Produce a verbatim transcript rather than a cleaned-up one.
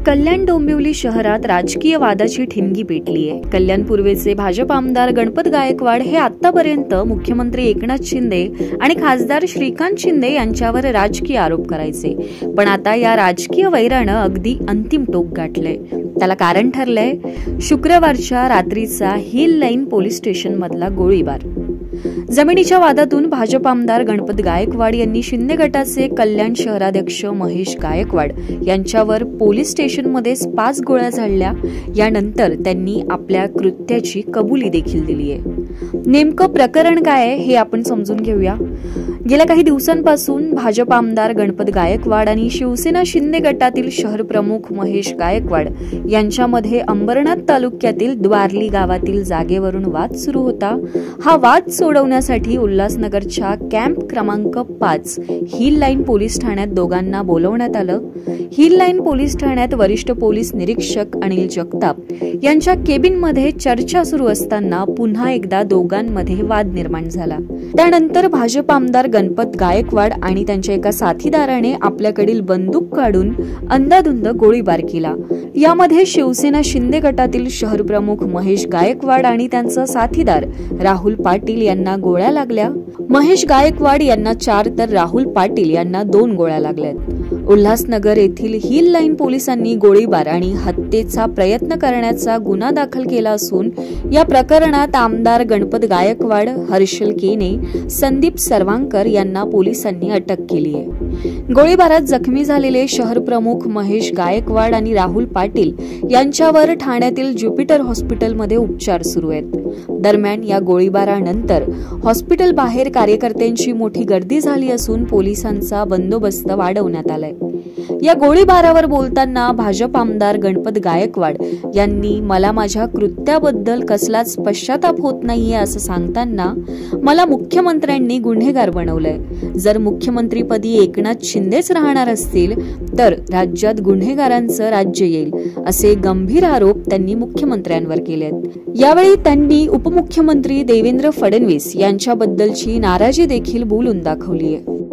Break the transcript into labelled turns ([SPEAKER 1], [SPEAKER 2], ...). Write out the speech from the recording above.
[SPEAKER 1] कल्याण डोंबिवली शहरात राजकीय वादाची ठिणगी पेटली आहे। कल्याण पूर्वेचे भाजप आमदार गणपत गायकवाड हे आतापर्यंत मुख्यमंत्री एकनाथ शिंदे आणि खासदार श्रीकांत शिंदे यांच्यावर राजकीय आरोप करायचे, पण आता या राजकीय वैरानं अगदी अंतिम टोक गाठलंय। त्याला कारण ठरलंय शुक्रवारच्या रात्रीचा हिल लाईन पोलीस स्टेशन मधला गोळीबार। जमिनीच्या वादातून भाजप आमदार गणपत गायकवाड यांनी शिंदे गटाचे कल्याण शहराध्यक्ष महेश गायकवाड यांच्यावर पोलीस स्टेशनमध्येच पाच गोळ्या झाडल्या। यानंतर त्यांनी आपल्या कृत्याची कबुली देखील दिली आहे। नेमकं प्रकरण काय आहे हे आपण समजून घेऊया। गेल्या काही दिवसांपासून भाजप आमदार गणपत गायकवाड आणि शिवसेना शिंदे गटातील शहर प्रमुख महेश गायकवाड यांच्यामध्ये अंबरनाथ तालुक्यातील द्वारली गावातील जागेवरून वाद सुरू होता। हा वाद सोडवण्यासाठी उल्हासनगरच्या कॅम्प क्रमांक पाच हिल लाईन पोलीस ठाण्यात दोघांना बोलवण्यात आलं। हिल लाईन पोलीस ठाण्यात वरिष्ठ पोलीस निरीक्षक अनिल जगताप यांच्या केबिनमध्ये चर्चा सुरू असताना पुन्हा एकदा दोघांमध्ये वाद निर्माण झाला। त्यानंतर भाजप आमदार गणपत गायकवाड आणि त्यांच्या एका साथीदाराने आपल्याकडील बंदूक काढून अंधाधुंद गोळीबार केला। यामध्ये शिवसेना शिंदे गटातील शहर प्रमुख महेश गायकवाड आणि त्यांचा साथीदार राहुल पाटील यांना गोळ्या लागल्या। महेश गायकवाड यांना चार तर राहुल पाटील यांना दोन गोळ्या लागल्यात। उल्हासनगर येथील हिल लाईन पोलिसांनी गोळीबार आणि हत्येचा प्रयत्न करण्याचा गुन्हा दाखल केला असून या प्रकरणात आमदार गणपत गायकवाड, हर्षल केने, संदीप सरवांकर यांना पोलिसांनी अटक केली आहे। गोळीबारात जखमी झालेले शहर प्रमुख महेश गायकवाड आणि राहुल पाटील यांच्यावर ठाण्यातील ज्युपिटर हॉस्पिटलमध्ये उपचार सुरू आहेत। दरम्यान या गोळीबारानंतर हॉस्पिटल बाहेर कार्यकर्त्यांची मोठी गर्दी झाली असून पोलिसांचा बंदोबस्त वाढवण्यात आलाय। या गोळीबारावर बोलताना भाजप आमदार गणपत गायकवाड यांनी मला माझ्या कृत्याबद्दल कसलाच पश्चाताप होत नाहीये असं सांगताना मला मुख्यमंत्र्यांनी गुन्हेगार बनवलंय। जर मुख्यमंत्रीपदी एकनाथ शिंदेच राहणार असतील तर राज्यात गुन्हेगारांचं राज्य येईल असे गंभीर आरोप त्यांनी मुख्यमंत्र्यांवर केलेत। यावेळी त्यांनी उपमुख्यमंत्री देवेंद्र फडणवीस यांच्याबद्दलची नाराजी देखील बोलून दाखवली आहे।